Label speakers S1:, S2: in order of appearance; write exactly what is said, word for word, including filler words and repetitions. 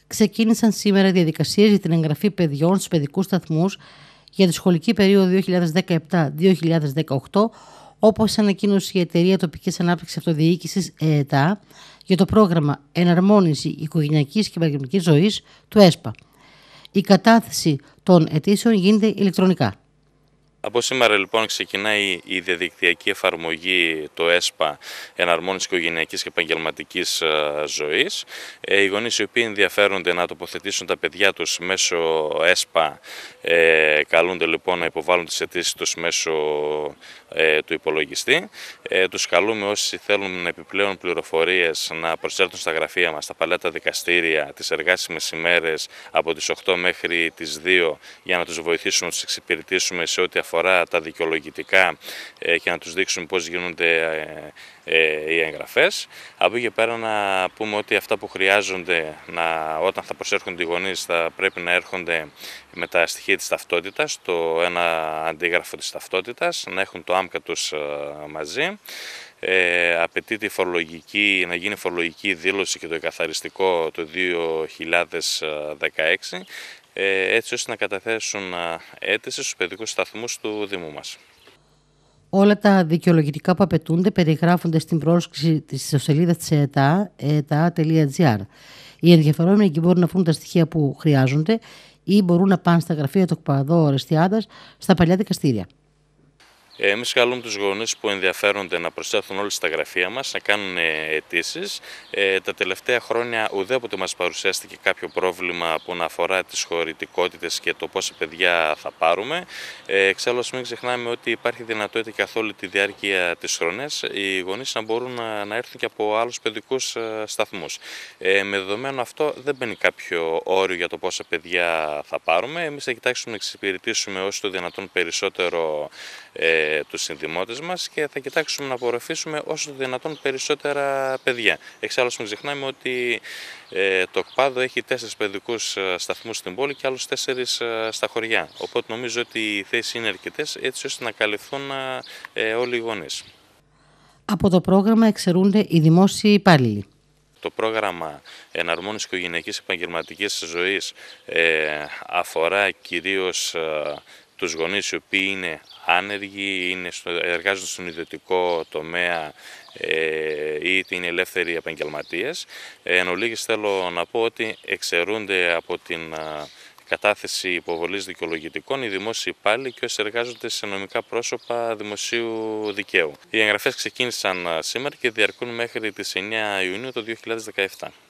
S1: Ξεκίνησαν σήμερα διαδικασίες για την εγγραφή παιδιών στους παιδικούς σταθμούς για τη σχολική περίοδο δύο χιλιάδες δεκαεπτά δύο χιλιάδες δεκαοκτώ, όπως ανακοίνωσε η Εταιρεία Τοπικής Ανάπτυξης Αυτοδιοίκησης ΕΕΤΑ για το πρόγραμμα Εναρμόνιση Οικογενειακής και Επαγγελματικής Ζωής του ΕΣΠΑ. Η κατάθεση των αιτήσεων γίνεται ηλεκτρονικά.
S2: Από σήμερα λοιπόν ξεκινάει η διαδικτυακή εφαρμογή το ΕΣΠΑ, Εναρμόνιση Οικογενειακής και Επαγγελματικής Ζωής. Οι γονείς οι οποίοι ενδιαφέρονται να τοποθετήσουν τα παιδιά τους μέσω ΕΣΠΑ ε, καλούνται λοιπόν να υποβάλουν τις αιτήσεις τους μέσω ε, του υπολογιστή. Ε, τους καλούμε όσοι θέλουν επιπλέον πληροφορίες να προσέλθουν στα γραφεία μας, στα παλέτα δικαστήρια, τις εργάσιμες ημέρες από τις οκτώ μέχρι τις δύο για να τους βοηθήσουμε να τους εξυπηρετήσουμε σε ό,τι αφορά τα δικαιολογητικά και να τους δείξουμε πώς γίνονται οι εγγραφές. Από εκεί και πέρα να πούμε ότι αυτά που χρειάζονται να, όταν θα προσέρχονται οι γονείς θα πρέπει να έρχονται με τα στοιχεία της ταυτότητας, το ένα αντίγραφο της ταυτότητας, να έχουν το άμκα τους μαζί. Ε, απαιτείται η φορολογική, να γίνει φορολογική δήλωση και το εκαθαριστικό το δύο χιλιάδες δεκαέξι, έτσι ώστε να καταθέσουν αίτηση στους παιδικούς σταθμούς του Δήμου μας.
S1: Όλα τα δικαιολογητικά που απαιτούνται περιγράφονται στην πρόσκληση της ιστοσελίδας της ΕΕΤΑ, εετα τελεία τζι άρ. Οι ενδιαφερόμενοι εκεί μπορούν να βρουν τα στοιχεία που χρειάζονται ή μπορούν να πάνε στα γραφεία του ΚΠΑΔΟ Ορεστιάδας, στα παλιά δικαστήρια.
S2: Εμείς καλούμε τους γονείς που ενδιαφέρονται να προσέλθουν όλοι στα γραφεία μας, να κάνουν αιτήσεις. Ε, τα τελευταία χρόνια ουδέποτε μας παρουσιάστηκε κάποιο πρόβλημα που να αφορά τις χωρητικότητες και το πόσα παιδιά θα πάρουμε. Ε, εξάλλου, μην ξεχνάμε ότι υπάρχει δυνατότητα καθ' όλη τη διάρκεια της χρονιάς οι γονείς να μπορούν να, να έρθουν και από άλλους παιδικούς σταθμούς. Ε, με δεδομένο αυτό δεν μπαίνει κάποιο όριο για το πόσα παιδιά θα πάρουμε. Εμείς θα κοιτάξουμε να εξυπηρετήσουμε όσο το δυνατόν περισσότερο ε, τους συνδημότες μας και θα κοιτάξουμε να απορροφήσουμε όσο το δυνατόν περισσότερα παιδιά. Εξάλλου μην ξεχνάμε ότι ε, το ΚΠΑΔΟ έχει τέσσερις παιδικούς σταθμούς στην πόλη και άλλους τέσσερις ε, στα χωριά. Οπότε νομίζω ότι οι θέσεις είναι αρκετές έτσι ώστε να καλυφθούν ε, όλοι οι γονείς.
S1: Από το πρόγραμμα εξαιρούνται οι δημόσιοι υπάλληλοι.
S2: Το πρόγραμμα Εναρμόνισης Οικογενειακής Επαγγελματικής Ζωής ε, αφορά κυρίως ε, τους γονείς οι οποίοι είναι άνεργοι, είναι στο, εργάζονται στον ιδιωτικό τομέα ε, είτε είναι ελεύθεροι επαγγελματίες. Ε, εν ολίγης θέλω να πω ότι εξαιρούνται από την α, κατάθεση υποβολής δικαιολογητικών οι δημόσιοι υπάλληλοι και όσοι εργάζονται σε νομικά πρόσωπα δημοσίου δικαίου. Οι εγγραφές ξεκίνησαν σήμερα και διαρκούν μέχρι τις εννέα Ιουνίου του δύο χιλιάδες δεκαεπτά.